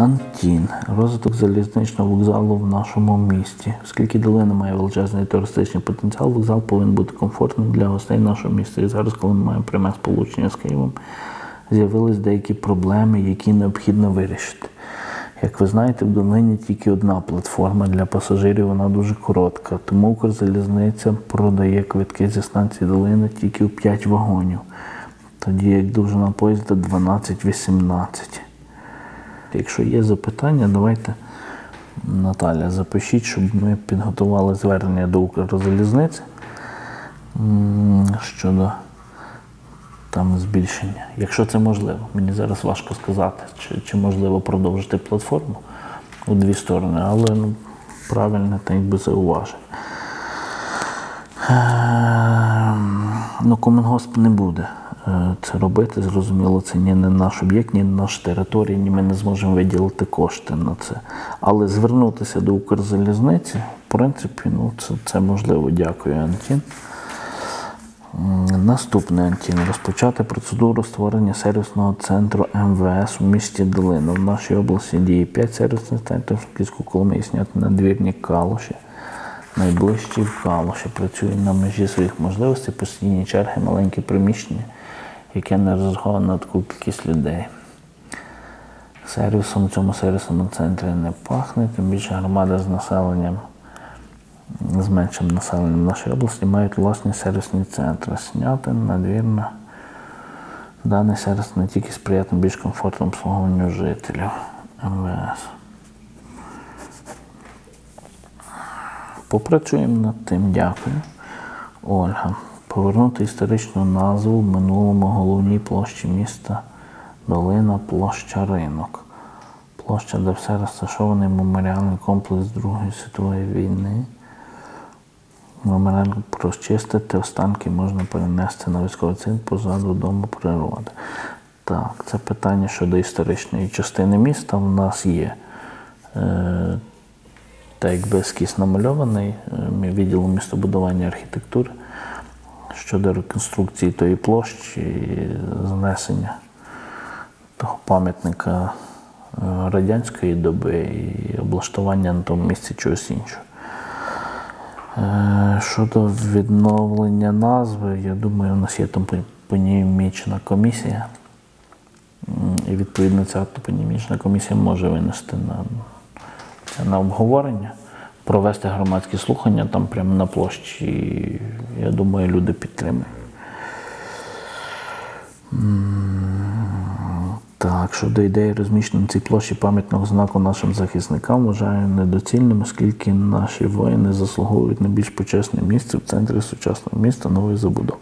Антін. Розвиток залізничного вокзалу в нашому місті. Оскільки долина має величезний туристичний потенціал, вокзал повинен бути комфортним для гостей нашого міста. І зараз, коли ми маємо пряме сполучення з Києвом, з'явились деякі проблеми, які необхідно вирішити. Як ви знаєте, в долині тільки одна платформа для пасажирів, вона дуже коротка. Тому Укрзалізниця продає квитки зі станції Долина тільки у 5 вагонів. Тоді як довжина поїзда 12-18. Якщо є запитання, давайте, Наталя, запишіть, щоб ми підготували звернення до Укрзалізниці щодо там збільшення. Якщо це можливо. Мені зараз важко сказати, чи можливо продовжити платформу у 2 сторони, але правильне так якби зауваження. Комунгосп не буде це робити, зрозуміло, це ні наш об'єкт, ні наша територія, ні ми не зможемо виділити кошти на це. Але звернутися до Укрзалізниці, в принципі, це можливо. Дякую, Антін. Наступний, Антін. Розпочати процедуру створення сервісного центру МВС у місті Долина. В нашій області діє 5 сервісних центрів, Франківську, Коломиї, Снятин, Надвірні, Калуші. Найближчі в Калуші. Працює на межі своїх можливостей, постійні черги, маленькі приміщення, яке не розраховано на таку кількість людей. Сервісом в цьому сервісному центрі не пахне, тим більше громади з меншим населенням в нашій області мають власні сервісні центри. Снятин, Надвірна. Даний сервіс не тільки сприятиме більш комфортному обслуговуванню жителів МВС. Попрацюємо над тим, дякую. Ольга. Повернути історичну назву в минулому головній площі міста Долина, площа Ринок. Площа, де все розташований меморіальний комплекс Другої світової війни. Меморіал розчистити, останки можна перенести на військовий центр позаду Дому природи. Так, це питання щодо історичної частини міста. В нас є так якби ескіз намальований відділом містобудування і архітектури щодо реконструкції тої площі і знесення того пам'ятника радянської доби і облаштування на тому місці чогось іншого. Щодо відновлення назви, я думаю, у нас є топонімічна комісія, і відповідно ця топонімічна комісія може винести на обговорення, провести громадські слухання там прямо на площі, і, я думаю, люди підтримують. Так, щодо ідеї розміщення на цій площі пам'ятного знаку нашим захисникам, вважаю недоцільним, оскільки наші воїни заслуговують на більш почесне місце в центрі сучасного міста нової забудови.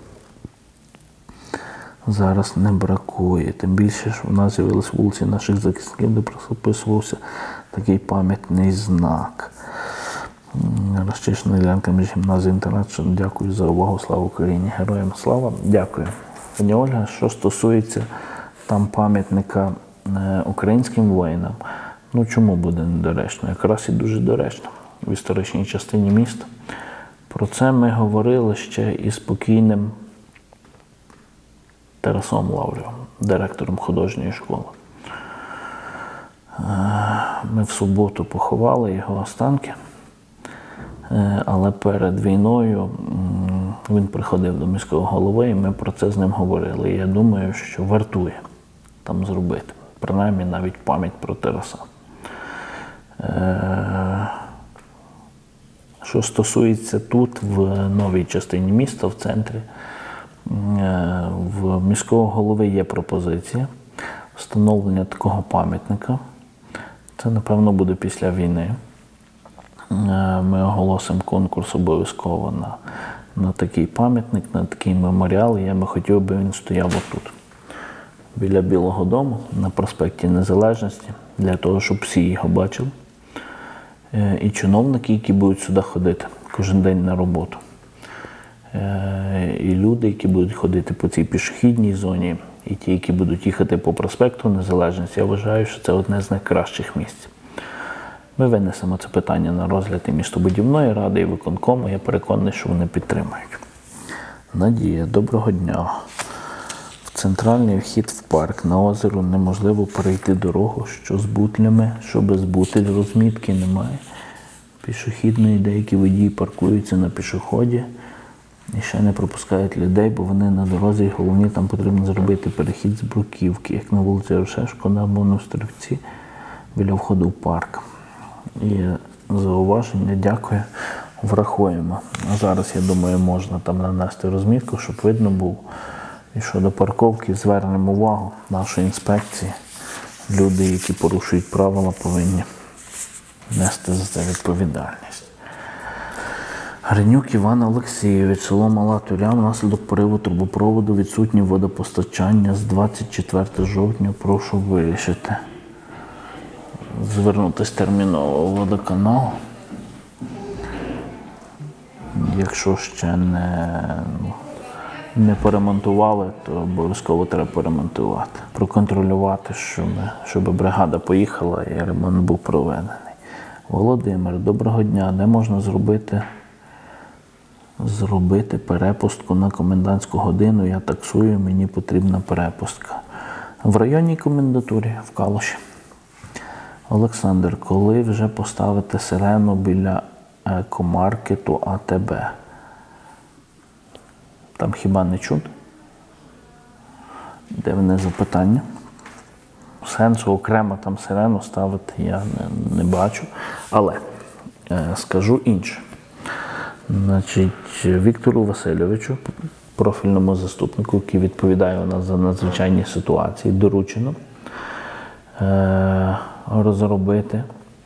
Зараз не бракує. Тим більше, що в нас з'явилися вулиці наших захисників, де прописувався такий пам'ятний знак. Розчищена ділянка між гімназією і інтернатом. Дякую за увагу. Слава Україні! Героям слава! Дякую. Пані Ольга, що стосується там пам'ятника українським воїнам, чому буде недоречно? Якраз і дуже доречно в історичній частині міста. Про це ми говорили ще із покійним Тарасом Лаврівим, директором художньої школи. Ми в суботу поховали його останки, але перед війною він приходив до міського голови, і ми про це з ним говорили. І я думаю, що вартує там зробити, принаймні навіть пам'ять про Тараса. Що стосується тут, в новій частині міста, в центрі, в міського голови є пропозиція встановлення такого пам'ятника. Це, напевно, буде після війни. Ми оголосимо конкурс обов'язково на такий пам'ятник, на такий меморіал. Я би хотів, би він стояв отут, біля Білого дому, на проспекті Незалежності, для того, щоб всі його бачили. І чиновники, які будуть сюди ходити кожен день на роботу. І люди, які будуть ходити по цій пішохідній зоні, і ті, які будуть їхати по проспекту Незалежності, я вважаю, що це одне з найкращих місць. Ми винесемо це питання на розгляд і містобудівної ради, і виконкому. Я переконаний, що вони підтримають. Надія, доброго дня. В Центральний вхід в парк. На озеро неможливо перейти дорогу, що з бутлями, що без бутель, розмітки немає. Пішохідної, деякі водії паркуються на пішоході і ще не пропускають людей, бо вони на дорозі, і головні, там потрібно зробити перехід з бруківки, як на вулиці Грушевського, на Монастирівці, біля входу в парк. І зауваження, дякую, врахуємо. А зараз, я думаю, можна там нанести розмітку, щоб видно було. І щодо парковки звернемо увагу нашої інспекції. Люди, які порушують правила, повинні нести за це відповідальність. Гринюк Іван Олексійович, село Мала Туря, внаслідок пориву трубопроводу відсутнє водопостачання з 24 жовтня. Прошу вирішити. Звернутися терміново в водоканал. Якщо ще не поремонтували, то обов'язково треба поремонтувати. Проконтролювати, щоб бригада поїхала і ремонт був проведений. Володимир, доброго дня. Де можна зробити перепустку на комендантську годину? Я таксую, мені потрібна перепустка. В районній комендатурі в Калуші. Олександр, коли вже поставити сирену біля екомаркету АТБ? Там хіба не чути? Дивне запитання. Сенсу окремо там сирену ставити я не бачу. Але скажу інше. Значить, Віктору Васильовичу, профільному заступнику, який відповідає у нас за надзвичайні ситуації, доручено розробити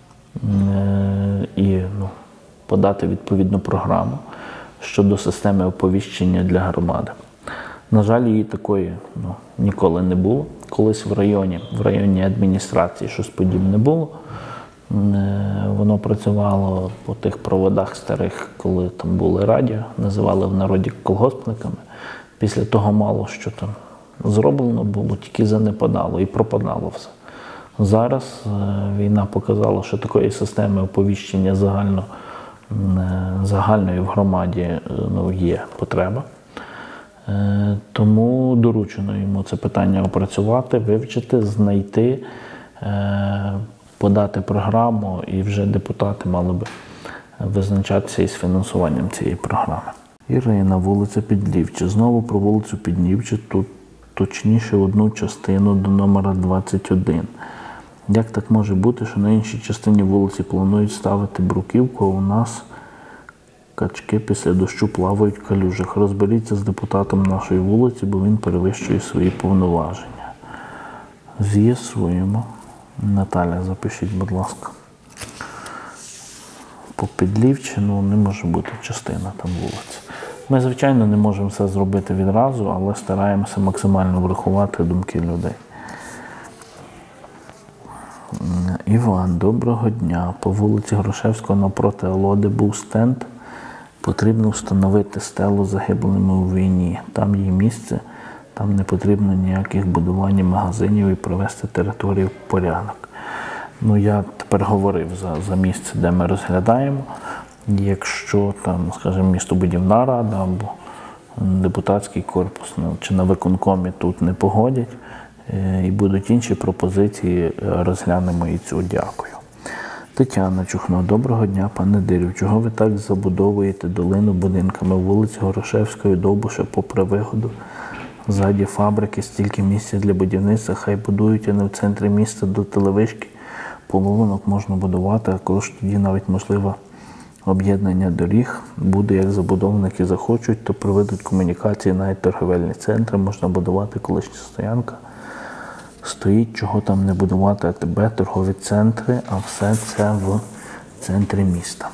і подати відповідну програму щодо системи оповіщення для громади. На жаль, її такої ніколи не було. Колись в районній адміністрації щось подібне було. Воно працювало по тих проводах старих, коли там були радіо, називали в народі колгоспниками. Після того мало що там зроблено було, тільки занепадало і пропадало все. Зараз війна показала, що такої системи оповіщення загальної в громаді є потреба. Тому доручено йому це питання опрацювати, вивчити, знайти, подати програму, і вже депутати мали би визначатися із фінансуванням цієї програми. Ірина, вулиця Підлівча. Знову про вулицю Підлівча, тут точніше одну частину до номера 21. Як так може бути, що на іншій частині вулиці планують ставити бруківку, а у нас качки після дощу плавають в калюжах? Розберіться з депутатом нашої вулиці, бо він перевищує свої повноваження. З'ясуємо. Наталя, запишіть, будь ласка. По Підлівчі, не може бути частина там вулиці. Ми, звичайно, не можемо все зробити відразу, але стараємося максимально врахувати думки людей. Іван, доброго дня. По вулиці Грушевського напроти Алоди був стенд. Потрібно встановити стелу загиблими у війні. Там є місце, там не потрібно ніяких будувань магазинів і привести територію в порядок. Я тепер говорив за місце, де ми розглядаємо. Якщо там, скажімо, містобудівна рада або депутатський корпус чи на виконкомі тут не погодять, і будуть інші пропозиції, розглянемо і цю. Дякую. Тетяна Чухно, доброго дня, пане Дирів. Чого ви так забудовуєте долину будинками? Вулиці Горошевської, Довбуша, попри вигоду? Ззаді фабрики, стільки місця для будівництва, хай будують, а не в центрі міста до телевишки. Половинок можна будувати, а коли ж тоді навіть можливо об'єднання доріг буде, як забудовники захочуть, то проведуть комунікації, навіть торговельні центри, можна будувати, колишня стоянка стоїть, чого там не будувати АТБ, торгові центри, а все це в центрі міста.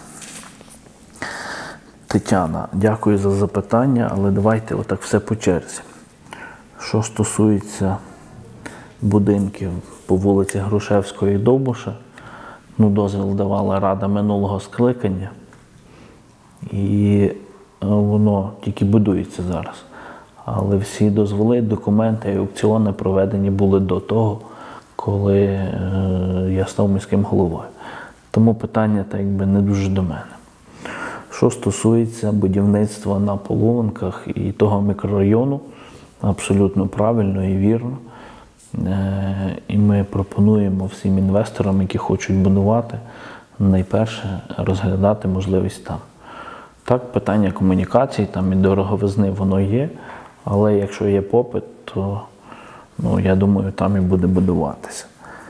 Тетяна, дякую за запитання, але давайте отак все по черзі. Що стосується будинків по вулиці Грушевської і Довбуша, дозвіл давала Рада минулого скликання, і воно тільки будується зараз. Але всі дозволи, документи і аукціони проведені були до того, коли я став міським головою. Тому питання не дуже до мене. Що стосується будівництва на Половинках і того мікрорайону, абсолютно правильно і вірно. І ми пропонуємо всім інвесторам, які хочуть будувати, найперше розглядати можливість там. Так, питання комунікацій там і дороговизни воно є, але якщо є попит, то я думаю, там і буде будуватися.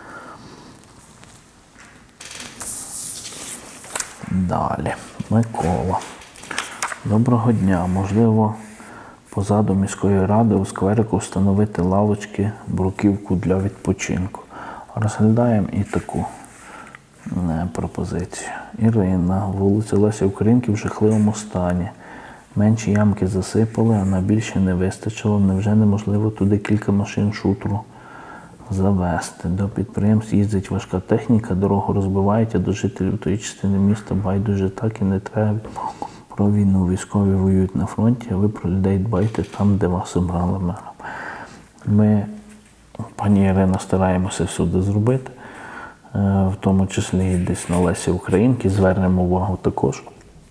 Далі. Микола. Доброго дня. Можливо, позаду міської ради у скверику встановити лавочки, бруківку для відпочинку. Розглядаємо і таку пропозицію. Ірина. Вулиця Лесі Українки в жахливому стані. Менші ямки засипали, а на більше не вистачило. Невже неможливо туди кілька машин шутру завести? До підприємств їздить важка техніка, дорогу розбивають, а до жителів тої частини міста байдуже так і не треба. Про війну військові воюють на фронті, а ви про людей дбайте там, де вас обрали мером. Ми, пані Ірина, стараємося всюди зробити, в тому числі і десь на Лесі Українки, звернемо увагу також.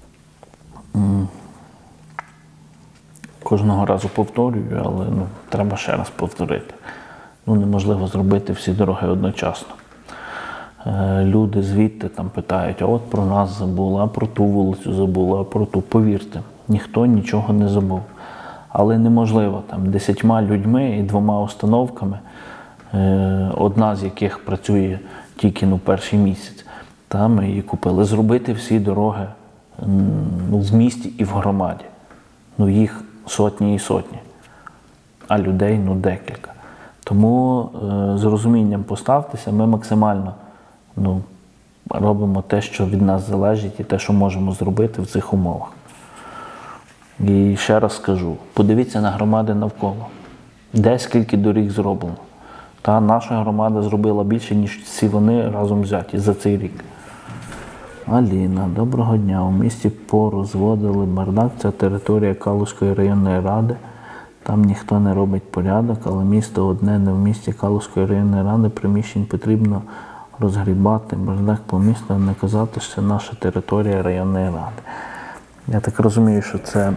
Кожного разу повторюю, але треба ще раз повторити. Неможливо зробити всі дороги одночасно. Люди звідти там питають, а от про нас забули, а про ту вулицю забули, а про ту. Повірте, ніхто нічого не забув. Але неможливо там 10 людьми і 2 установками, одна з яких працює тільки перший місяць, там її купили, зробити всі дороги в місті і в громаді. Їх сотні і сотні, а людей декілька. Тому з розумінням поставтеся, ми максимально робимо те, що від нас залежить і те, що можемо зробити в цих умовах. І ще раз скажу, подивіться на громади навколо. Де скільки доріг зроблено. Та наша громада зробила більше, ніж всі вони разом взяті за цей рік. Аліна, доброго дня. У місті порозводили бардак, це територія Калузької районної ради. Там ніхто не робить порядок, але місто одне, не в місті Калузької районної ради, приміщень потрібно розгрібати, бардак по місту, а не казати, що це наша територія районної ради. Я так розумію, що це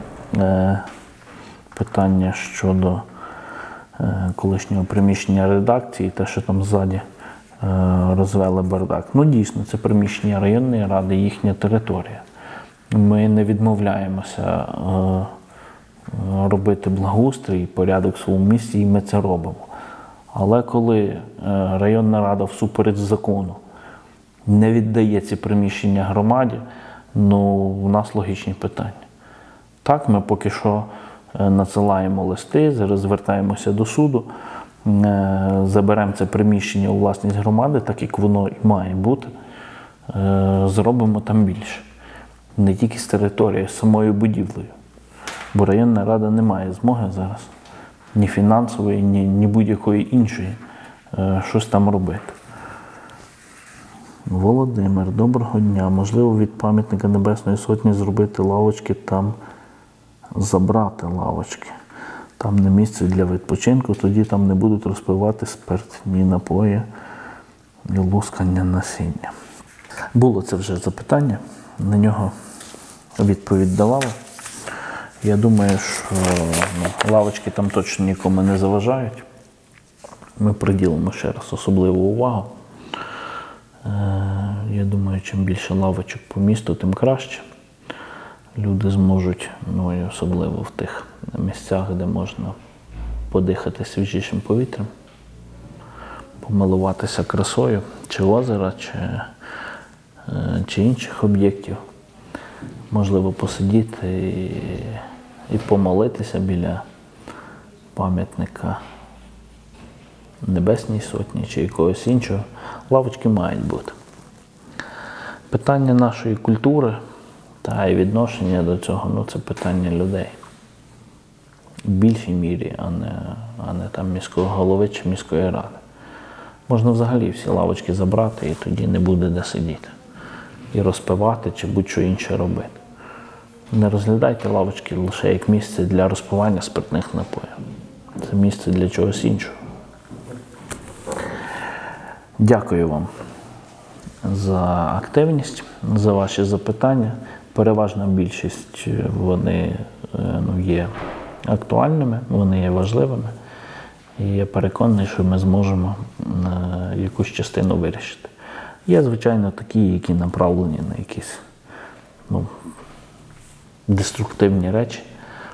питання щодо колишнього приміщення редакції, те, що там ззаді розвели бардак. Дійсно, це приміщення районної ради, їхня територія. Ми не відмовляємося робити благоустрій і порядок в своєму місті, і ми це робимо. Але коли районна рада всупереч закону не віддає ці приміщення громаді, у нас логічні питання. Так, ми поки що надсилаємо листи, зараз звертаємося до суду, заберемо це приміщення у власність громади, так як воно і має бути, зробимо там більше. Не тільки з території, з самою будівлею. Бо районна рада не має змоги зараз ні фінансової, ні будь-якої іншої щось там робити. Володимир, доброго дня. Можливо, від пам'ятника Небесної Сотні зробити лавочки, там забрати лавочки. Там не місце для відпочинку, тоді там не будуть розпивати спиртні напої і лускання насіння. Було це вже запитання, на нього відповідь давали. Я думаю, що лавочки там точно нікому не заважають. Ми приділимо ще раз особливу увагу. Я думаю, чим більше лавочок по місту, тим краще. Люди зможуть, і особливо в тих місцях, де можна подихати свіжішим повітрям, помилуватися красою, чи озера, чи інших об'єктів. Можливо, посидіти і помолитися біля пам'ятника Небесній Сотні чи якогось іншого. Лавочки мають бути. Питання нашої культури та і відношення до цього, це питання людей. В більшій мірі, а не там міського голови чи міської ради. Можна взагалі всі лавочки забрати, і тоді не буде де сидіти. І розпивати, чи будь-що інше робити. Не розглядайте лавочки лише як місце для розпивання спиртних напоїв. Це місце для чогось іншого. Дякую вам за активність, за ваші запитання. Переважна більшість вони є актуальними, вони є важливими. І я переконаний, що ми зможемо якусь частину вирішити. Є, звичайно, такі, які направлені на якісь деструктивні речі.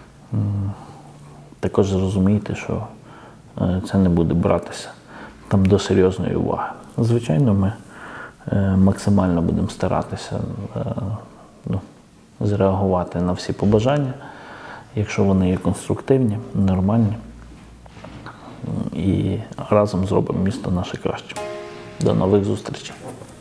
Також зрозумійте, що це не буде братися там до серйозної уваги. Звичайно, ми максимально будемо старатися зреагувати на всі побажання, якщо вони є конструктивні, нормальні. І разом зробимо місто наше краще. До нових зустрічей.